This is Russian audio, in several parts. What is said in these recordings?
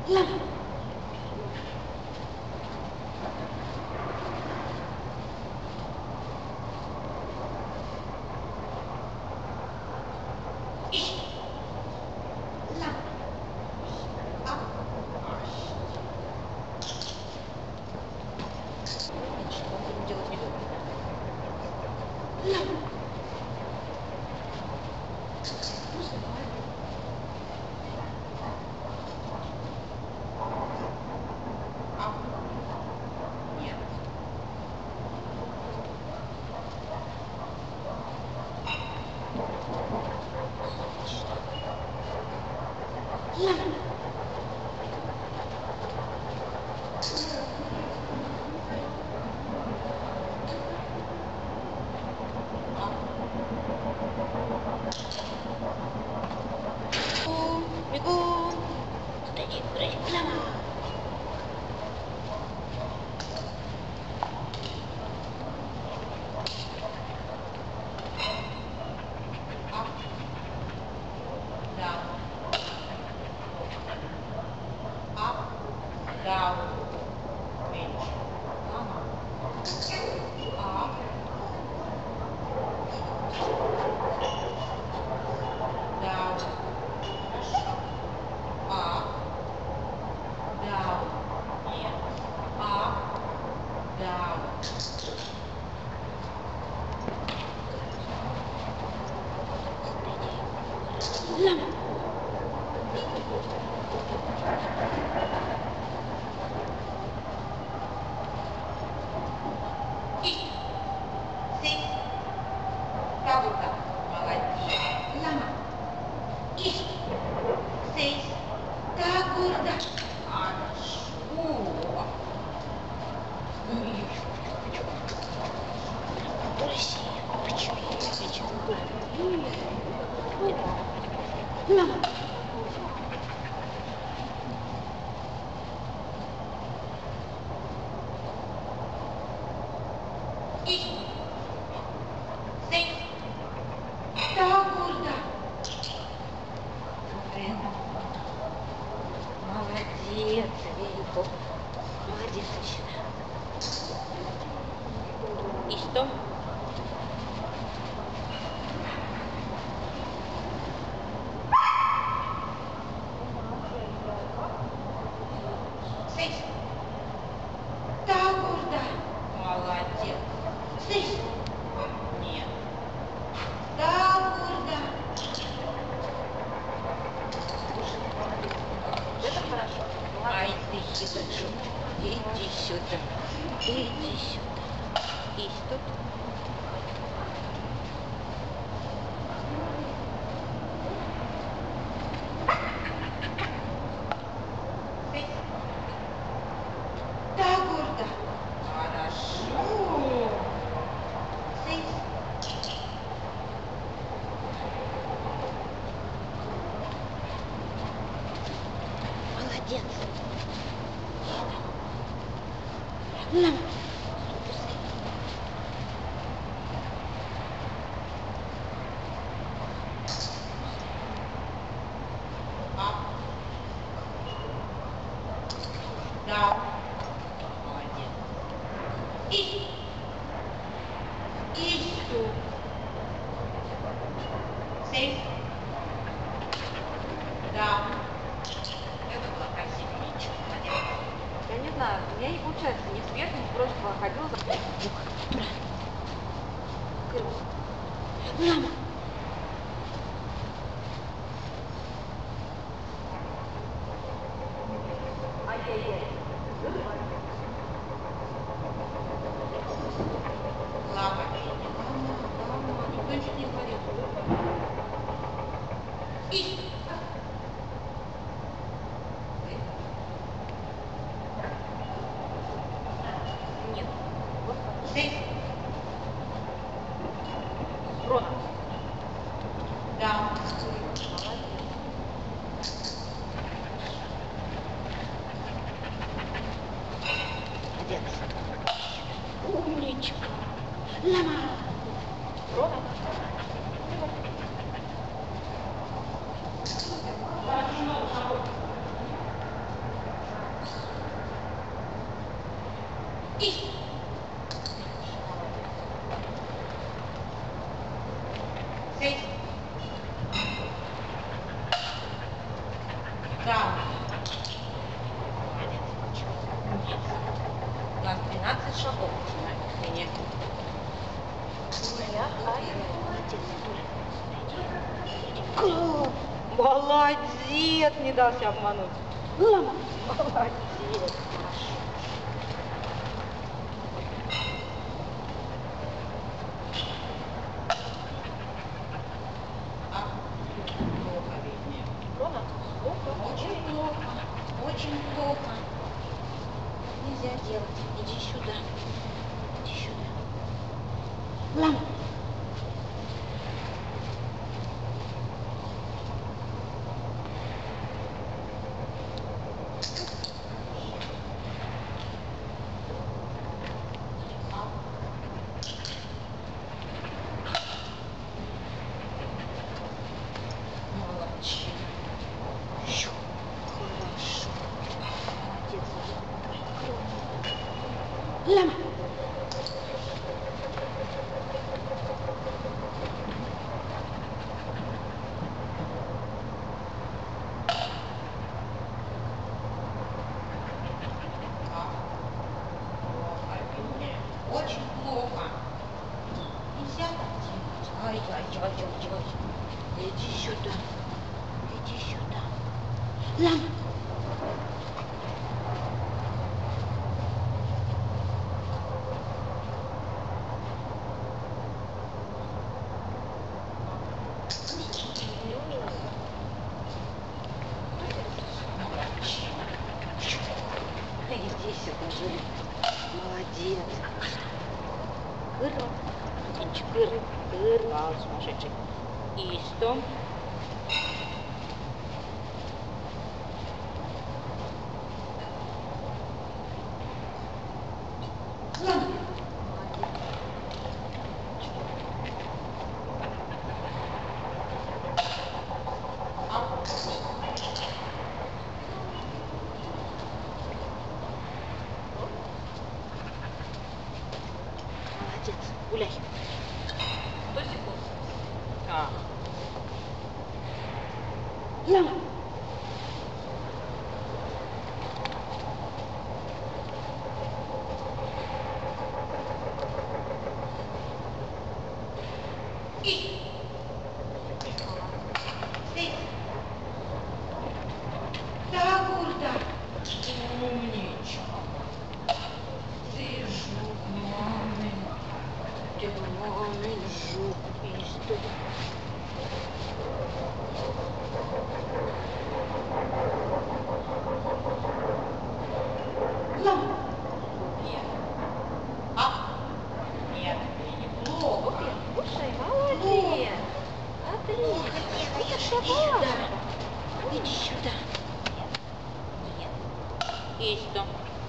Лама. Бегу. Лама. Лама. Лама. Молодец, Вилько. Молодец, мужчина. И что? Молодец. Нет. Это хорошо. Ай, ты хитрый. Иди сюда. Иди сюда. И стоп. Молодец. Лама. Молодец. И что? Это было красиво. Ничего, молодец. Я не знаю, у меня не получается ни свет, ни просто ходила за... Лама. Ай-яй-яй. Лама. Никто ничего не говорит. Нет. Здесь. Рона. Да. Молодец. Умничка. Лама. Рона. И. Сесть. Да. Молодец. У нас 12 шагов на линии. Молодец, не дался обмануть. Лама. Молодец. Плохо, видно. Рома, Очень плохо. Очень плохо. Нельзя делать. Иди сюда. Иди сюда. Лама. Молодчина. Хорошо. Молодец. Лама. Очень плохо. Нельзя так делать. Ай. Иди сюда. Иди сюда. Лама. Иди сюда, Жулик. Молодец. Кыр, сумасшедший. Исто. Лама. Молодец. Гуляй. 100 секунд. Лама. И. Сесть. Да, Гурда. Умничка. Ты жук, мамин. Ты мамин жук. Исто. Лама. Нет. Нет, неплохо. Слушай, молодец. Отлично. Иди сюда. Иди сюда. Исто.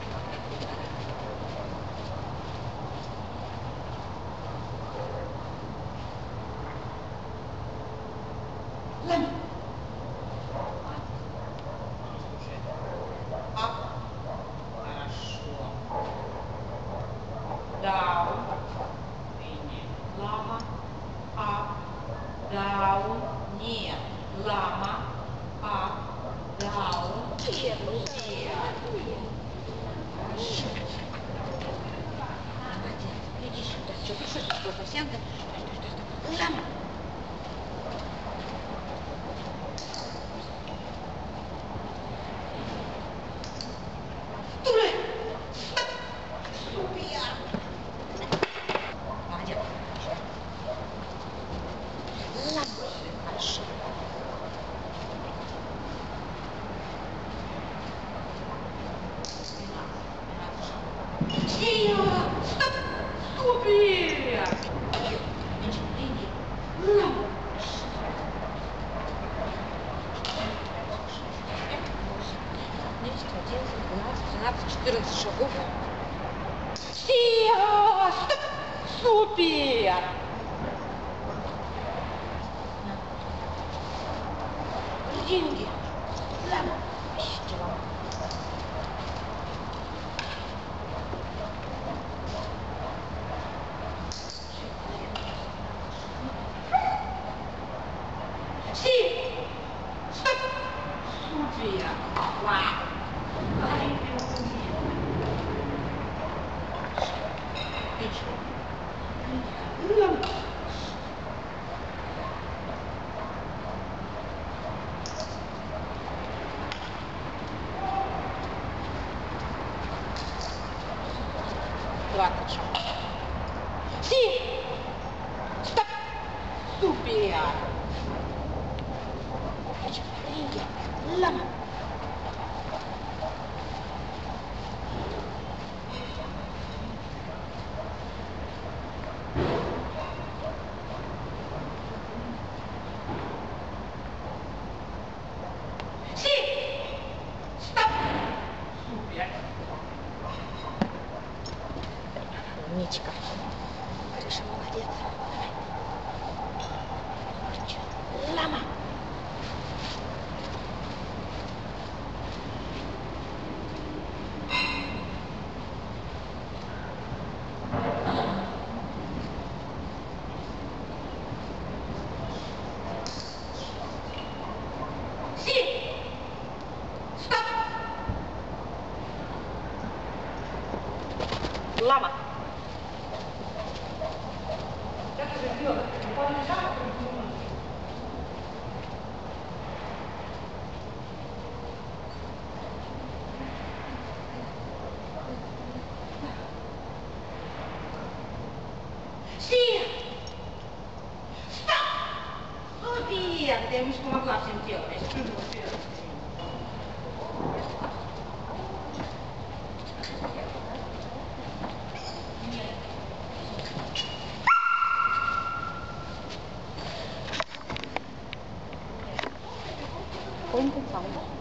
Лама. Хорошо. Даун. Лама. Даун. Нет. Лама. Даун. Нет. Молодец. Иди сюда. Что ты что совсем? Лама. Молодец. Хорошо. Стоп! Супер! Лама. 14 шагов. Стоп! Супер! Деньги. Лама. 20. Sì! Stop! Stupida! Lama! Sì! Stop! Stupida! Умничка. Гриша, молодец. Давай. Лама. Си. Стоп. Лама. Си! Стоп! София, ты мне помогла всем делом. Я сейчас чужого вперед. Có intenção.